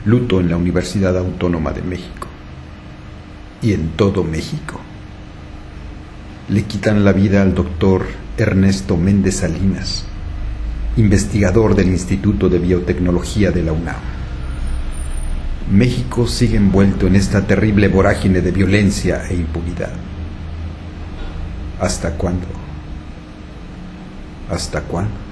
Luto en la Universidad Autónoma de México y en todo México. Le quitan la vida al doctor Ernesto Méndez Salinas, investigador del Instituto de Biotecnología de la UNAM. México sigue envuelto en esta terrible vorágine de violencia e impunidad. ¿Hasta cuándo? ¿Hasta cuándo?